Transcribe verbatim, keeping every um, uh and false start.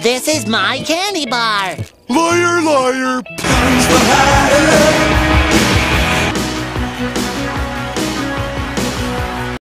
This is my candy bar. Liar, liar. Comes the Hatter.